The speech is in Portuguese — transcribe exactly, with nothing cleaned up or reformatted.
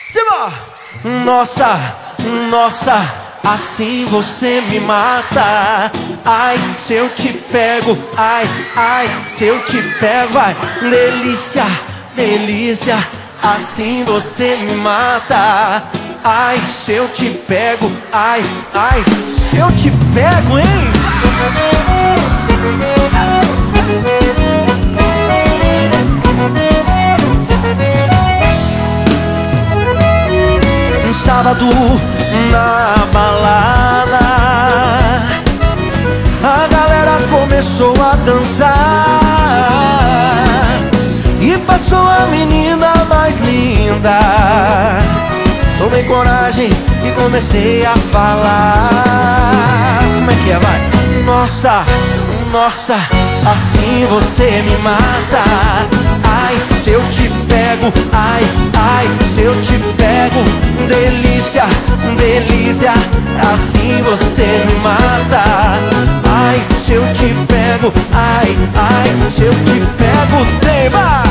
Simba! Nossa, nossa, assim você me mata. Ai, se eu te pego, ai, ai, se eu te pego, vai. Delícia, delícia, assim você me mata. Ai, se eu te pego, ai, ai, se eu te pego, hein? Um sábado na balada, a galera começou a dançar e passou a menina mais linda. Tomei coragem e comecei a falar. Como é que é, vai? Nossa, nossa, assim você me mata. Ai, se eu te pego, ai, ai, se eu te pego. Delícia, delícia, assim você me mata. Ai, se eu te pego, ai, ai, se eu te pego, tem, vai!